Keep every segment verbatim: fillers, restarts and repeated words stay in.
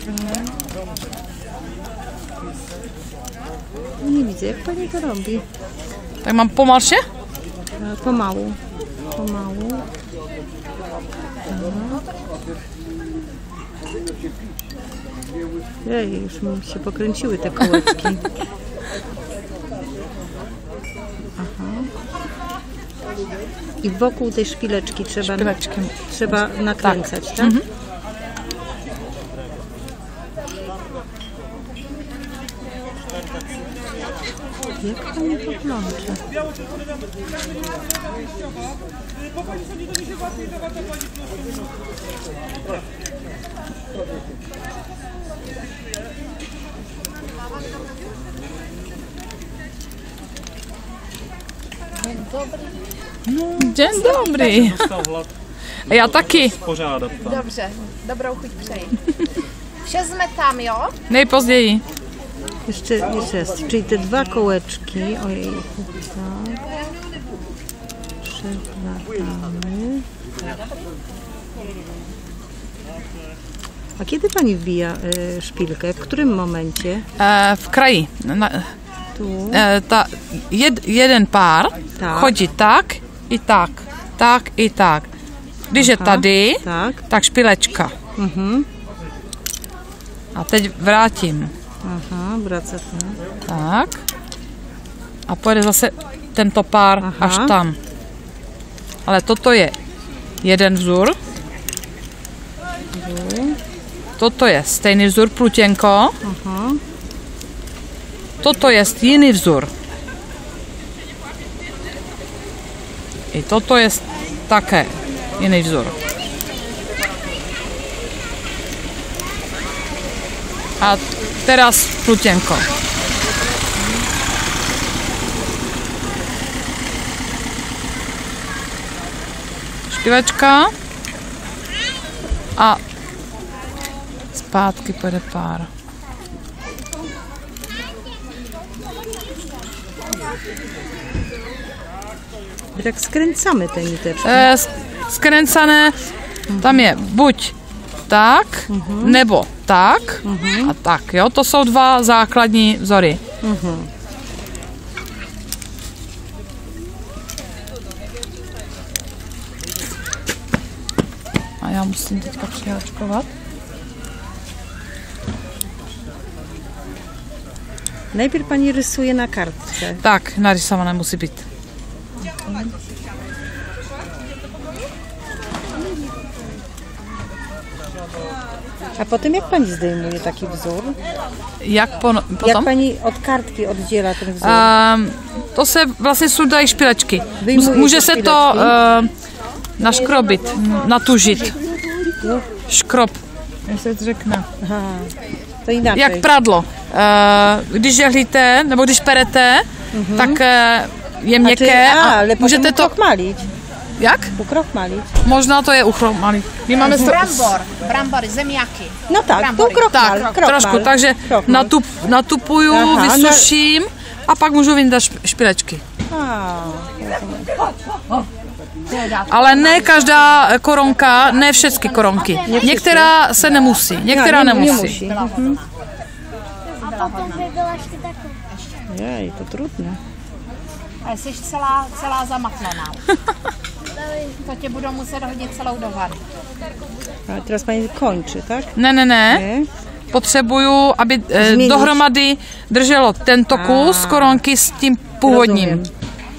Nie widzę, jak pani to robi. Tak mam pomalsze? Pomału. Pomału. Ej, już mi się pokręciły te kołeczki. Aha. I wokół tej szpileczki trzeba, Szpileczki. trzeba nakręcać, tak? tak? Mhm. Jak pani to plącze? Dzień dobry. A já taky. Dobře, dobrou chuť přeji. Vše jsme tam, jo? Nejpozději. Jeszcze, jeszcze raz, czyli te dwa kołeczki, ojej, tak, przeplatamy. A kiedy pani wbija y, szpilkę? W którym momencie? E, v kraji. Na, Tu. e, ta, jed, jeden pár Tak. chodí tak i tak. Tak i tak. Když je tady, Tak. tak špilečka. Mhm. A teď vrátím. Aha, wraca tam. Tak. A pojede zase tento pár Aha. až tam. Ale toto je jeden vzor. Toto je stejný vzor, plutěnko. Aha. Toto je jiný vzor. I toto je také jiný vzor. A teraz plutěnko. Špilečka. A zpátky pojede pár. Tak skręcamy te niteczki. E, skręcané, tam je buď tak, uh-huh. nebo tak uh-huh. a tak, jo, to jsou dva základní vzory. Uh-huh. A já musím teďka přiháčkovat. Najpierw pani rysuje na kartce. Tak, narysované musí být. A potem jak pani zdejmuje taki wzór? Jak po, potom? Jak pani od kartky oddziela ten wzór? Um, to se vlastně sundají špilečky. Vyjmuje Může se se to uh, naškrobit, natužit. Škrob, jak se to řekne. Aha, to inaczej. Jak pradlo. Uh, když žehlíte, nebo když perete, uh-huh. tak uh, je měkké a, a, ale můžete to... ukrochmalić. Jak? Ukrochmalić. Možná to je uchromalý. My máme sto... Brambor, brambory, zemiaky. No tak, Brambory. to ukrochmal, Tak, krochmal. trošku, takže Krochmal. natup, natupuju, Aha, vysuším a pak můžu vyndat špilečky. A, Ale ne každá koronka, ne všechny koronky. Některá se nemusí, některá nie, nemusí. Nie musi. Mhm. A potom by byla ještě taková. Jej, to trudne. Ale jsi celá, celá zamatlaná. To tě budou muset hodit celou do vany. A teraz pani kończy, tak? Ne, ne, ne. Nie? Potřebuju, aby eh, Změníš. dohromady drželo tento kus koronky s tím původním. Rozumím.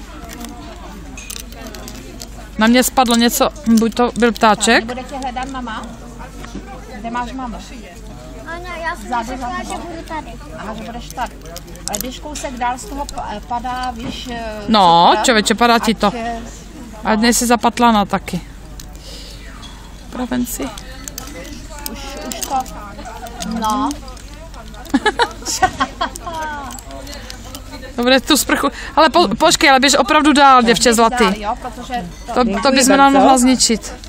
Na mě spadlo něco, buď to byl ptáček. Bude tě hledat mama? Kde máš mamu? Ano, já jsem řekla, že budu tady. Aha, že budeš tady. Ale když kousek dál z toho pa- padá, víš... eh, No, cukr, čověče, padá ti to. ať, eh, A dnes si zapatlana taky. Pravenci. Už, už to... No. Dobre, tu sprchu. Ale po, počkej, ale běž opravdu dál, děvče zlatý. Dál, jo, protože to, To, to bychom nám mohla zničit.